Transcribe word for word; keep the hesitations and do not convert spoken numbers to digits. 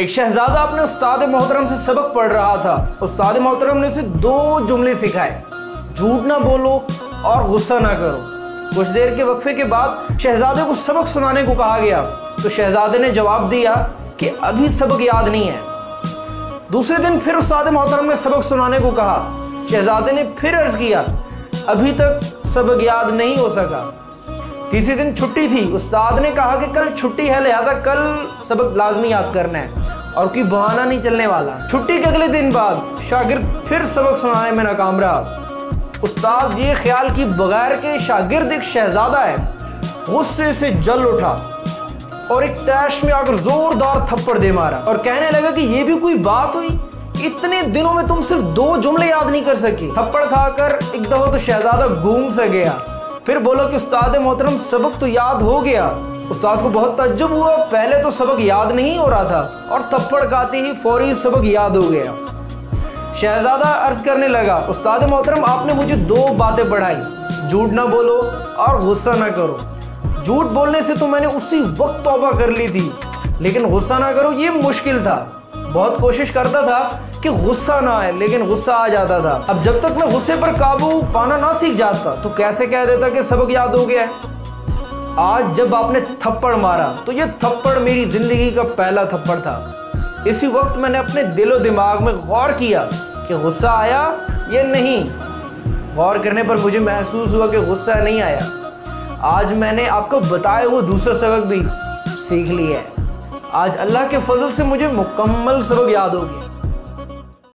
एक शहजादा अपने उस्ताद मोहतरम से सबक पढ़ रहा था। उस्ताद मोहतरम ने उसे दो जुमले सिखाए, झूठ ना बोलो और गुस्सा ना करो। कुछ देर के वक्फे के बाद शहजादे को सबक सुनाने को कहा गया तो शहजादे ने जवाब दिया कि अभी सबक याद नहीं है। दूसरे दिन फिर उस्ताद मोहतरम ने सबक सुनाने को कहा। शहजादे ने फिर अर्ज किया, अभी तक सबक याद नहीं हो सका। तीसरे दिन छुट्टी थी। उस्ताद ने कहा कि कल छुट्टी है, लिहाजा कल सबक लाजमी याद करना है और कोई बहाना नहीं चलने वाला। छुट्टी के अगले दिन बाद शागिर्द फिर सबक सुनाने में नाकाम रहा। उस्ताद ये ख्याल की बगैर के शागिर्द एक शहजादा है, गुस्से से जल उठा और एक तैश में आकर जोरदार थप्पड़ दे मारा और कहने लगा कि ये भी कोई बात हुई कि इतने दिनों में तुम सिर्फ दो जुमले याद नहीं कर सकी। थप्पड़ खाकर एक दफा तो शहजादा गूंग सा गया, फिर बोला कि उस्ताद मोहतरम सबक तो याद हो गया। उस्ताद को बहुत तज्जुब हुआ, पहले तो सबक याद नहीं हो रहा था और थप्पड़ खाते ही फौरी सबक याद हो गया। शहजादा अर्ज करने लगा, उस्ताद मोहतरम आपने मुझे दो बातें पढ़ाई, झूठ ना बोलो और गुस्सा ना करो। झूठ बोलने से तो मैंने उसी वक्त तौबा कर ली थी, लेकिन गुस्सा ना करो ये मुश्किल था। बहुत कोशिश करता था कि गुस्सा ना आए, लेकिन गुस्सा आ जाता था। अब जब तक मैं गुस्से पर काबू पाना ना सीख जाता तो कैसे कह देता कि सबक याद हो गया है। आज जब आपने थप्पड़ मारा तो ये थप्पड़ मेरी जिंदगी का पहला थप्पड़ था। इसी वक्त मैंने अपने दिलो दिमाग में गौर किया कि गुस्सा आया या नहीं। गौर करने पर मुझे महसूस हुआ कि गुस्सा नहीं आया। आज मैंने आपको बताया वो दूसरा सबक भी सीख लिया है। आज अल्लाह के फजल से मुझे मुकम्मल सबक याद हो गया।